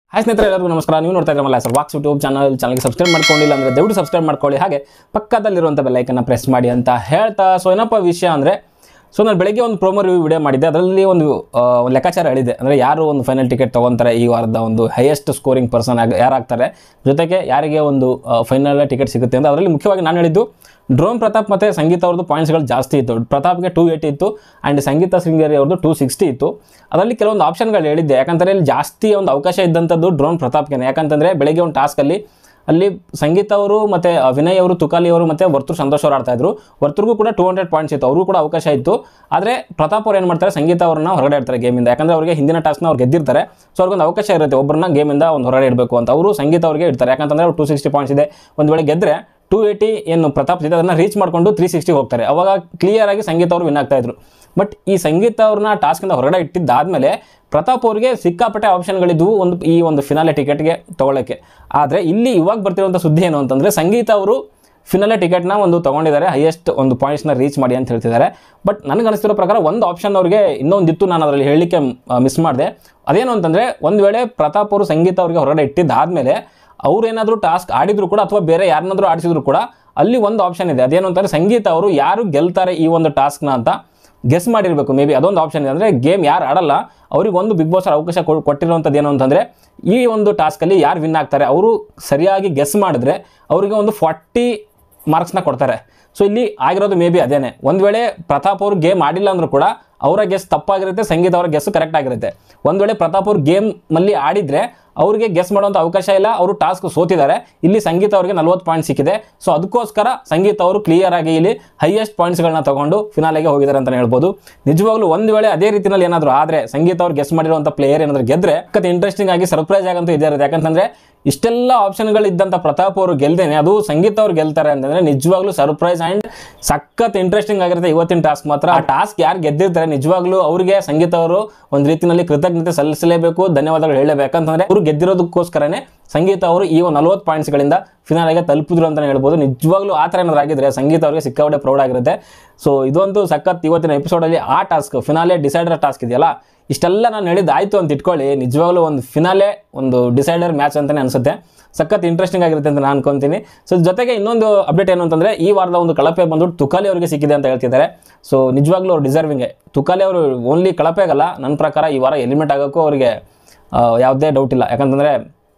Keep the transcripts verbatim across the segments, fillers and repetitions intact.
Hi ಸ್ನೇಹಿತರೆ, ಎಲ್ಲರಿಗೂ ನಮಸ್ಕಾರ. ನೀವು ನೋಡ್ತಾ ಇದ್ದೀರಲ್ಲ ಸರ್ ವಾಕ್ಸ್ ಯೂಟ್ಯೂಬ್ ಚಾನಲ್. ಚಾನಲ್ಗೆ ಸಬ್ಸ್ಕ್ರೈಬ್ ಮಾಡ್ಕೊಂಡಿಲ್ಲ ಅಂದರೆ ದಯವಿಟ್ಟು ಸಬ್ಸ್ಕ್ರೈಬ್ ಮಾಡ್ಕೊಳ್ಳಿ, ಹಾಗೆ ಪಕ್ಕದಲ್ಲಿರುವಂಥ ಬೆಲ್ಲೈಕನ್ನು ಪ್ರೆಸ್ ಮಾಡಿ ಅಂತ ಹೇಳ್ತಾ, ಸೊ ಏನಪ್ಪ ವಿಷಯ ಅಂದರೆ, ಸೊ ನಾನು ಬೆಳಗ್ಗೆ ಒಂದು ಪ್ರೋಮೋ ರಿವ್ಯೂ ವಿಡಿಯೋ ಮಾಡಿದ್ದೆ. ಅದರಲ್ಲಿ ಒಂದು ಒಂದು ಲೆಕ್ಕಾಚಾರ ಹೇಳಿದೆ, ಅಂದರೆ ಯಾರು ಒಂದು ಫೈನಲ್ ಟಿಕೆಟ್ ತೊಗೊತಾರೆ ಈ ವಾರದ ಒಂದು ಹೈಯೆಸ್ಟ್ ಸ್ಕೋರಿಂಗ್ ಪರ್ಸನ್ ಆಗಿ ಯಾರಾಗ್ತಾರೆ, ಜೊತೆಗೆ ಯಾರಿಗೆ ಒಂದು ಫೈನಲ್ ಟಿಕೆಟ್ ಸಿಗುತ್ತೆ ಅಂತ. ಅದರಲ್ಲಿ ಮುಖ್ಯವಾಗಿ ನಾನು ಹೇಳಿದ್ದು ಡ್ರೋನ್ ಪ್ರತಾಪ್ ಮತ್ತು ಸಂಗೀತ ಅವ್ರದ್ದು ಪಾಯಿಂಟ್ಸ್ಗಳು ಜಾಸ್ತಿ ಇತ್ತು. ಪ್ರತಾಪ್ಗೆ ಟೂ ಏಯ್ಟಿ ಇತ್ತು ಆ್ಯಂಡ್ ಸಂಗೀತ ಶೃಂಗೇರಿ ಅವ್ರದ್ದು ಟೂ ಸಿಕ್ಸ್ಟಿ ಇತ್ತು. ಅದರಲ್ಲಿ ಕೆಲವೊಂದು ಆಪ್ಷನ್ಗಳು ಹೇಳಿದ್ದೆ, ಯಾಕಂದರೆ ಇಲ್ಲಿ ಜಾಸ್ತಿ ಒಂದು ಅವಕಾಶ ಇದ್ದಂಥದ್ದು ಡ್ರೋನ್ ಪ್ರತಾಪ್ಗೆ. ಯಾಕಂತಂದರೆ ಬೆಳಗ್ಗೆ ಒಂದು ಟಾಸ್ಕಲ್ಲಿ ಅಲ್ಲಿ ಸಂಗೀತ ಅವರು ಮತ್ತು ವಿನಯ್ ಅವರು, ತುಕಾಲಿ ಅವರು ಮತ್ತು ವರ್ತೂರ್ ಸಂತೋಷ್ ಅವರು ಆಡ್ತಾಯಿದ್ರು. ವರ್ತೂರ್ಗೂ ಕೂಡ ಟೂ ಹಂಡ್ರೆಡ್ ಪಾಯಿಂಟ್ಸ್ ಇತ್ತು, ಅವ್ರಿಗೂ ಕೂಡ ಅವಕಾಶ ಇತ್ತು. ಆದರೆ ಪ್ರತಾಪ್ ಅವ್ರು ಏನು ಮಾಡ್ತಾರೆ, ಸಂಗೀತ ಅವ್ರನ್ನ ಹೊರಗಡೆ ಇಡ್ತಾರೆ ಗೇಮಿಂದ. ಯಾಕಂದರೆ ಅವರಿಗೆ ಹಿಂದಿನ ಟಾಸ್ಕ್ನ ಅವ್ರು ಗೆದ್ದಿರ್ತಾರೆ, ಸೊ ಅವ್ರಿಗೊಂದು ಅವಕಾಶ ಇರುತ್ತೆ ಒಬ್ಬರನ್ನ ಗೇಮಿಂದ ಒಂದು ಹೊರಗಡೆ ಇಡಬೇಕು ಅಂತ. ಅವರು ಸಂಗೀತ ಅವ್ರಿಗೆ ಇಡ್ತಾರೆ, ಯಾಕಂತಂದರೆ ಅವ್ರು ಟೂ ಸಿಕ್ಸ್ಟಿ ಪಾಯಿಂಟ್ಸ್ ಇದೆ. ಒಂದು ವೇಳೆ ಗೆದ್ದರೆ ಟೂ ಏಯ್ಟಿ ಏನು ಪ್ರತಾಪ್ ಇದೆ ಅದನ್ನು ರೀಚ್ ಮಾಡಿಕೊಂಡು ತ್ರೀ ಸಿಕ್ಸ್ಟಿಗೆ ಹೋಗ್ತಾರೆ. ಅವಾಗ ಕ್ಲಿಯರಾಗಿ ಸಂಗೀತ ಅವರು ವಿನ್ ಆಗ್ತಾಯಿದ್ರು. ಬಟ್ ಈ ಸಂಗೀತ ಅವ್ರನ್ನ ಟಾಸ್ಕಿಂದ ಹೊರಗಡೆ ಇಟ್ಟಿದ್ದಾದಮೇಲೆ ಪ್ರತಾಪ್ ಅವರಿಗೆ ಸಿಕ್ಕಾಪಟ್ಟೆ ಆಪ್ಷನ್ಗಳಿದ್ವು ಒಂದು ಈ ಒಂದು ಫಿನಾಲೆ ಟಿಕೆಟ್ಗೆ ತೊಗೊಳ್ಳೋಕ್ಕೆ. ಆದರೆ ಇಲ್ಲಿ ಇವಾಗ ಬರ್ತಿರುವಂಥ ಸುದ್ದಿ ಏನು ಅಂತಂದರೆ, ಸಂಗೀತ ಅವರು ಫಿನಾಲೆ ಟಿಕೆಟ್ನ ಒಂದು ತೊಗೊಂಡಿದ್ದಾರೆ, ಹೈಯೆಸ್ಟ್ ಒಂದು ಪಾಯಿಂಟ್ಸ್ನ ರೀಚ್ ಮಾಡಿ ಅಂತ ಹೇಳ್ತಿದ್ದಾರೆ. ಬಟ್ ನನಗೆ ಅನಿಸ್ತಿರೋ ಪ್ರಕಾರ ಒಂದು ಆಪ್ಷನ್ ಅವ್ರಿಗೆ ಇನ್ನೊಂದಿತ್ತು, ನಾನು ಅದರಲ್ಲಿ ಹೇಳಲಿಕ್ಕೆ ಮಿಸ್ ಮಾಡಿದೆ. ಅದೇನು ಅಂತಂದರೆ, ಒಂದು ವೇಳೆ ಪ್ರತಾಪ್ ಅವರು ಸಂಗೀತ ಅವರಿಗೆ ಹೊರಗಡೆ ಇಟ್ಟಿದ್ದಾದಮೇಲೆ ಅವ್ರೇನಾದರೂ ಟಾಸ್ಕ್ ಆಡಿದ್ರು ಕೂಡ ಅಥವಾ ಬೇರೆ ಯಾರನ್ನಾದರೂ ಆಡಿಸಿದ್ರು ಕೂಡ ಅಲ್ಲಿ ಒಂದು ಆಪ್ಷನ್ ಇದೆ. ಅದೇನು ಅಂತಂದರೆ, ಸಂಗೀತ ಅವರು ಯಾರು ಗೆಲ್ತಾರೆ ಈ ಒಂದು ಟಾಸ್ಕ್ನ ಅಂತ ಗೆಸ್ ಮಾಡಿರಬೇಕು. ಮೇ ಬಿ ಅದೊಂದು ಆಪ್ಷನ್ ಇದೆ. ಅಂದರೆ ಗೇಮ್ ಯಾರು ಆಡಲ್ಲ ಅವ್ರಿಗೆ ಒಂದು ಬಿಗ್ ಬಾಸ್ ಅವಕಾಶ ಕೊಟ್ಟಿರುವಂಥದ್ದು ಏನು ಅಂತಂದರೆ, ಈ ಒಂದು ಟಾಸ್ಕಲ್ಲಿ ಯಾರು ವಿನ್ ಆಗ್ತಾರೆ ಅವರು ಸರಿಯಾಗಿ ಗೆಸ್ ಮಾಡಿದ್ರೆ ಅವರಿಗೆ ಒಂದು ಫಾರ್ಟಿ ಮಾರ್ಕ್ಸ್ನ ಕೊಡ್ತಾರೆ. ಸೊ ಇಲ್ಲಿ ಆಗಿರೋದು ಮೇ ಬಿ ಅದೇನೆ. ಒಂದು ವೇಳೆ ಪ್ರತಾಪ್ ಅವರು ಗೇಮ್ ಆಡಿಲ್ಲ ಅಂದರೂ ಕೂಡ ಅವರ ಗೆಸ್ ತಪ್ಪಾಗಿರುತ್ತೆ, ಸಂಗೀತ ಅವರ ಗೆಸ್ಸು ಕರೆಕ್ಟ್ ಆಗಿರುತ್ತೆ. ಒಂದು ವೇಳೆ ಪ್ರತಾಪ್ ಅವರು ಗೇಮಲ್ಲಿ ಆಡಿದರೆ ಅವ್ರಿಗೆ ಗೆಸ್ ಮಾಡುವಂಥ ಅವಕಾಶ ಇಲ್ಲ, ಅವರು ಟಾಸ್ಕ್ ಸೋತಿದ್ದಾರೆ. ಇಲ್ಲಿ ಸಂಗೀತ ಅವರಿಗೆ ನಲ್ವತ್ತು ಪಾಯಿಂಟ್ ಸಿಕ್ಕಿದೆ. ಸೊ ಅದಕ್ಕೋಸ್ಕರ ಸಂಗೀತ ಅವರು ಕ್ಲಿಯರ್ ಆಗಿ ಇಲ್ಲಿ ಹೈಯೆಸ್ಟ್ ಪಾಯಿಂಟ್ಸ್ಗಳನ್ನ ತಗೊಂಡು ಫಿನಾಲೆಗೆ ಹೋಗಿದ್ದಾರೆ ಅಂತಲೇ ಹೇಳ್ಬೋದು. ನಿಜವಾಗ್ಲೂ ಒಂದು ವೇಳೆ ಅದೇ ರೀತಿಯಲ್ಲಿ ಏನಾದರೂ ಆದರೆ ಸಂಗೀತ ಅವ್ರು ಗೆಸ್ ಮಾಡಿರುವಂಥ ಪ್ಲೇಯರ್ ಏನಾದರೂ ಗೆದ್ದರೆ ಕತೆ ಇಂಟ್ರೆಸ್ಟಿಂಗ್ ಆಗಿ ಸರ್ಪ್ರೈಸ್ ಆಗಂತೂ ಇದೇ ಇರುತ್ತೆ. ಯಾಕಂತಂದರೆ ಇಷ್ಟೆಲ್ಲ ಆಪ್ಷನ್ಗಳಿದ್ದಂಥ ಪ್ರತಾಪ್ ಅವರು ಗೆಲ್ದೇನೆ ಅದು ಸಂಗೀತ ಅವ್ರು ಗೆಲ್ತಾರೆ ಅಂತಂದರೆ ನಿಜವಾಗ್ಲೂ ಸರ್ಪ್ರೈಸ್ ಆ್ಯಂಡ್ ಸಖತ್ ಇಂಟ್ರೆಸ್ಟಿಂಗ್ ಆಗಿರುತ್ತೆ ಇವತ್ತಿನ ಟಾಸ್ಕ್ ಮಾತ್ರ. ಆ ಟಾಸ್ಕ್ ಯಾರು ಗೆದ್ದಿರ್ತಾರೆ ನಿಜವಾಗ್ಲೂ ಅವರಿಗೆ ಸಂಗೀತ ಅವರು ಒಂದು ರೀತಿಯಲ್ಲಿ ಕೃತಜ್ಞತೆ ಸಲ್ಲಿಸಲೇಬೇಕು, ಧನ್ಯವಾದಗಳು ಹೇಳಬೇಕು. ಯಾಕಂತಂದರೆ ಅವರು ಗೆದ್ದಿರೋದಕ್ಕೋಸ್ಕರನೇ ಸಂಗೀತ ಅವರು ಈ ಒಂದು ನಲ್ವತ್ತು ಪಾಯಿಂಟ್ಸ್ಗಳಿಂದ ಫಿನಾಲೆಗೆ ತಲುಪಿದ್ರು ಅಂತಲೇ ಹೇಳ್ಬೋದು. ನಿಜವಾಗ್ಲೂ ಆ ಥರ ಏನಾದ್ರು ಆಗಿದ್ರೆ ಸಂಗೀತ ಅವರಿಗೆ ಸಿಕ್ಕಾಪಟ್ಟೆ ಪ್ರೌಡ್ ಆಗಿರುತ್ತೆ. ಸೊ ಇದೊಂದು ಸಖತ್ ಇವತ್ತಿನ ಎಪಿಸೋಡಲ್ಲಿ ಆ ಟಾಸ್ಕ್ ಫಿನಾಲೆ ಡಿಸೈಡರ್ ಟಾಸ್ಕ್ ಇದೆಯಲ್ಲ, ಇಷ್ಟೆಲ್ಲ ನಾನು ಹೇಳಿದ್ದು ಆಯಿತು ಅಂತ ಇಟ್ಕೊಳ್ಳಿ, ನಿಜವಾಗ್ಲೂ ಒಂದು ಫಿನಾಲೆ ಒಂದು ಡಿಸೈಡರ್ ಮ್ಯಾಚ್ ಅಂತಲೇ ಅನಿಸುತ್ತೆ. ಸಖತ್ ಇಂಟ್ರೆಸ್ಟಿಂಗ್ ಆಗಿರುತ್ತೆ ಅಂತ ನಾನು ಅನ್ಕೊತೀನಿ. ಸೊ ಜೊತೆಗೆ ಇನ್ನೊಂದು ಅಪ್ಡೇಟ್ ಏನು ಅಂತಂದರೆ, ಈ ವಾರದ ಒಂದು ಕಳಪೆ ಬಂದ್ಬಿಟ್ಟು ತುಕಾಲಿ ಅವರಿಗೆ ಸಿಕ್ಕಿದೆ ಅಂತ ಹೇಳ್ತಿದ್ದಾರೆ. ಸೊ ನಿಜವಾಗ್ಲೂ ಅವ್ರು ಡಿಸರ್ವಿಂಗೆ. ತುಕಾಲಿ ಅವರು ಓನ್ಲಿ ಕಳಪೆಗಲ್ಲ, ನನ್ನ ಪ್ರಕಾರ ಈ ವಾರ ಎಲಿಮಿನೇಟ್ ಆಗೋಕ್ಕೂ ಅವರಿಗೆ ಯಾವುದೇ ಡೌಟ್ ಇಲ್ಲ. ಯಾಕಂತಂದರೆ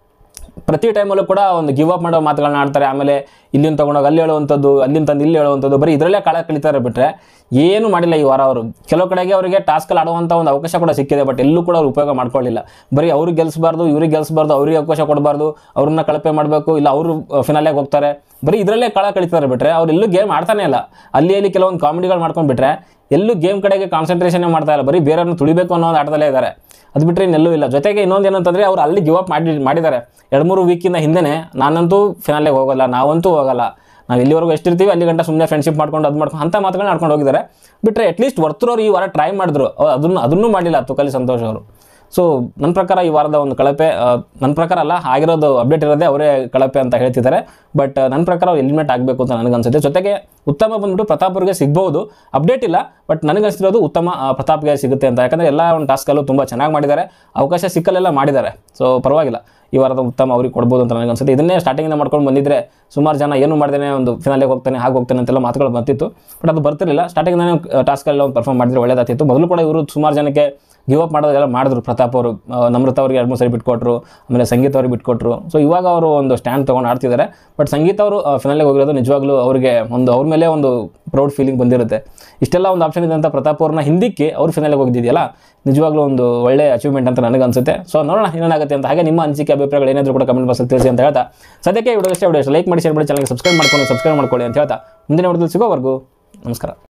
ಪ್ರತಿ ಟೈಮಲ್ಲೂ ಕೂಡ ಒಂದು ಗಿವ್ ಅಪ್ ಮಾಡೋ ಮಾತುಗಳನ್ನ ಆಡ್ತಾರೆ. ಆಮೇಲೆ ಇಲ್ಲಿಂದ ತೊಗೊಂಡೋಗಿ ಅಲ್ಲಿ ಹೇಳುವಂಥದ್ದು, ಅಲ್ಲಿಂದ ತಂದು ಇಲ್ಲಿ ಹೇಳುವಂಥದ್ದು, ಬರೀ ಇದರಲ್ಲೇ ಕಾಲ ಕಳೀತಾರೆ ಬಿಟ್ಟರೆ ಏನೂ ಮಾಡಿಲ್ಲ ಈ ವಾರ ಅವರು. ಕೆಲವು ಕಡೆಗೆ ಅವರಿಗೆ ಟಾಸ್ಕಲ್ಲಿ ಆಡುವಂಥ ಒಂದು ಅವಕಾಶ ಕೂಡ ಸಿಕ್ಕಿದೆ, ಬಟ್ ಎಲ್ಲೂ ಕೂಡ ಅವ್ರು ಉಪಯೋಗ ಮಾಡ್ಕೊಳ್ಳಿಲ್ಲ. ಬರೀ ಅವ್ರಿಗೆ ಗೆಲ್ಲಿಸಬಾರ್ದು, ಇವ್ರಿಗೆ ಗೆಲ್ಲಿಸಬಾರ್ದು, ಅವ್ರಿಗೆ ಅವಕಾಶ ಕೊಡಬಾರ್ದು, ಅವ್ರನ್ನ ಕಳಪೆ ಮಾಡಬೇಕು, ಇಲ್ಲ ಅವರು ಫಿನಾಲೆಗೆ ಹೋಗ್ತಾರೆ, ಬರೀ ಇದರಲ್ಲೇ ಕಾಲ ಕಳೀತಾರೆ ಬಿಟ್ಟರೆ ಅವ್ರು ಎಲ್ಲೂ ಗೇಮ್ ಆಡ್ತಾನೆ ಇಲ್ಲ. ಅಲ್ಲಿ ಅಲ್ಲಿ ಕೆಲವೊಂದು ಕಾಮಿಡಿಗಳು ಮಾಡ್ಕೊಂಡು ಬಿಟ್ಟರೆ ಎಲ್ಲೂ ಗೇಮ್ ಕಡೆಗೆ ಕಾನ್ಸಂಟ್ರೇಷನ್ನೇ ಮಾಡ್ತಾ ಇಲ್ಲ, ಬರೀ ಬೇರೆಯವ್ರನ್ನ ತುಳಿಬೇಕು ಅನ್ನೋ ಒಂದು ಆಟದಲ್ಲೇ ಇದ್ದಾರೆ. ಅದು ಬಿಟ್ಟರೆ ಇನ್ನೆಲ್ಲೂ ಇಲ್ಲ. ಜೊತೆಗೆ ಇನ್ನೊಂದು ಏನಂತಂದರೆ, ಅವ್ರು ಅಲ್ಲಿ ಗಿವ್ ಅಪ್ ಮಾಡಿ ಮಾಡಿದ್ದಾರೆ ಎರಡು ಮೂರು ವೀಕಿಂದ ಹಿಂದೆ. ನಾನಂತೂ ಫಿನಾಲೆಗೆ ಹೋಗೋಲ್ಲ, ನಾವಂತೂ ಹೋಗೋಲ್ಲ, ನಾವು ಎಲ್ಲಿವರೆಗೂ ಎಷ್ಟಿರ್ತೀವಿ ಅಲ್ಲಿ ಗಂಟ ಸುಮ್ಮನೆ ಫ್ರೆಂಡ್ಶಿಪ್ ಮಾಡ್ಕೊಂಡು ಅದು ಮಾಡ್ಕೊಂಡು ಅಂಥ ಮಾತುಗಳನ್ನ ಆಡ್ಕೊಂಡು ಹೋಗಿದ್ದಾರೆ. ಬಿಟ್ಟರೆ ಅಟ್ಲೀಸ್ಟ್ ವರ್ತೂರವ್ರು ಈ ವಾರ ಟ್ರೈ ಮಾಡಿದ್ರು, ಅದನ್ನು ಅದನ್ನೂ ಮಾಡಿಲ್ಲ ತುಕಾಲಿ ಸಂತೋಷ್ ಅವರು. ಸೊ ನನ್ನ ಪ್ರಕಾರ ಈ ವಾರದ ಒಂದು ಕಳಪೆ, ನನ್ನ ಪ್ರಕಾರ ಅಲ್ಲ, ಆಗಿರೋದು ಅಪ್ಡೇಟ್ ಇರೋದೇ ಅವರೇ ಕಳಪೆ ಅಂತ ಹೇಳ್ತಿದ್ದಾರೆ. ಬಟ್ ನನ್ನ ಪ್ರಕಾರ ಅವ್ರು ಎಲಿಮಿನೇಟ್ ಆಗಬೇಕು ಅಂತ ನನಗನ್ಸುತ್ತೆ. ಜೊತೆಗೆ ಉತ್ತಮ ಬಂದ್ಬಿಟ್ಟು ಪ್ರತಾಪ್ ಅವ್ರಿಗೆ ಸಿಗ್ಬೋದು, ಅಪ್ಡೇಟ್ ಇಲ್ಲ, ಬಟ್ ನನಗನ್ಸಿರೋದು ಉತ್ತಮ ಪ್ರತಾಪ್ಗೆ ಸಿಗುತ್ತೆ ಅಂತ. ಯಾಕಂದರೆ ಎಲ್ಲ ಒಂದು ಟಾಸ್ಕಲ್ಲೂ ತುಂಬ ಚೆನ್ನಾಗಿ ಮಾಡಿದ್ದಾರೆ, ಅವಕಾಶ ಸಿಕ್ಕಲ್ಲೆಲ್ಲ ಮಾಡಿದ್ದಾರೆ. ಸೊ ಪರವಾಗಿಲ್ಲ, ಈ ವಾರದ ಉತ್ತಮ ಅವ್ರಿಗೆ ಕೊಡ್ಬೋದು ಅಂತ ನನಗನ್ಸುತ್ತೆ. ಇದನ್ನೇ ಸ್ಟಾರ್ಟಿಂಗಿಂದ ಮಾಡ್ಕೊಂಡು ಬಂದಿದ್ದರೆ ಸುಮಾರು ಜನ ಏನು ಮಾಡ್ದೇನೆ ಒಂದು ಫಿನಾಲೆಗೆ ಹೋಗ್ತಾನೆ, ಹಾಗೆ ಹೋಗ್ತಾನೆ ಅಂತೆಲ್ಲ ಮಾತುಗಳು ಬರ್ತಿತ್ತು. ಬಟ್ ಅದು ಬರ್ತಿರಲಿಲ್ಲ. ಸ್ಟಾರ್ಟಿಂಗಿಂದ ಟಾಸ್ಕಲ್ಲಿ ಒಂದು ಪರ್ಫಾರ್ಮ್ ಮಾಡಿದ್ರೆ ಒಳ್ಳೆದಾಗ್ತಿತ್ತು. ಮೊದಲು ಕೂಡ ಇವರು ಸುಮಾರು ಜನಕ್ಕೆ ಗಿವ್ ಅಪ್ ಮಾಡೋದೆಲ್ಲ ಮಾಡಿದ್ರು. ಪ್ರತಾಪ್ ಅವರು ನಮ್ರತ ಅವ್ರಿಗೆ ಎರಡು ಮೂರು ಸರಿ ಬಿಟ್ಕೊಟ್ರು, ಆಮೇಲೆ ಸಂಗೀತ ಅವ್ರಿಗೆ ಬಿಟ್ಕೊಟ್ರು. ಸೊ ಇವಾಗ ಅವರು ಒಂದು ಸ್ಟ್ಯಾಂಡ್ ತೊಗೊಂಡು ಆಡ್ತಿದ್ದಾರೆ. ಬಟ್ ಸಂಗೀತ ಅವರು ಫಿನಾಲೆಗೆ ಹೋಗಿರೋದು ನಿಜವಾಗ್ಲೂ ಅವರಿಗೆ ಒಂದು ಅವ್ರ ಮೇಲೆ ಒಂದು ಪ್ರೌಡ್ ಫೀಲಿಂಗ್ ಬಂದಿರುತ್ತೆ. ಇಷ್ಟೆಲ್ಲ ಒಂದು ಆಪ್ಷನ್ ಇದೆ ಅಂತ ಪ್ರತಾಪ್ ಅವ್ರನ್ನ ಹಿಂದಕ್ಕೆ ಅವ್ರು ಫಿನಾಲೆಗೆ ಹೋಗಿದ್ದಿದೆಯಲ್ಲ, ನಿಜವಾಗ್ಲೂ ಒಂದು ಒಳ್ಳೆ ಅಚೀವ್ಮೆಂಟ್ ಅಂತ ನನಗೆ ಅನಿಸುತ್ತೆ. ಸೊ ನೋಡೋಣ ಏನಾಗುತ್ತೆ ಅಂತ. ಹಾಗೆ ನಿಮ್ಮ ಅನಿಸಿಕೆ ಅಭಿಪ್ರಾಯಗಳು ಏನಾದರೂ ಕೂಡ ಕಮೆಂಟ್ ಬಾಕ್ಸಲ್ಲಿ ತಿಳಿಸಿ ಅಂತ ಹೇಳ್ತಾ, ಸದ್ಯಕ್ಕೆ ವಿಡಿಯೋ ಇಷ್ಟ ವಿಡಿಯೋ ಲೈಕ್ ಮಾಡಿ, ಶೇರ್ ಮಾಡಿ, ಚಾನಲ್ಗೆ ಸಬ್ಸ್ಕ್ರೈಬ್ ಮಾಡ್ಕೊಂಡು ಸಬ್ಸ್ಕ್ರೈಬ್ ಮಾಡ್ಕೊಳ್ಳಿ ಅಂತ ಹೇಳ್ತಾ ಮುಂದಿನ ವಿಡಿಯೋದಲ್ಲಿ ಸಿಗೋವರೆಗೂ ನಮಸ್ಕಾರ.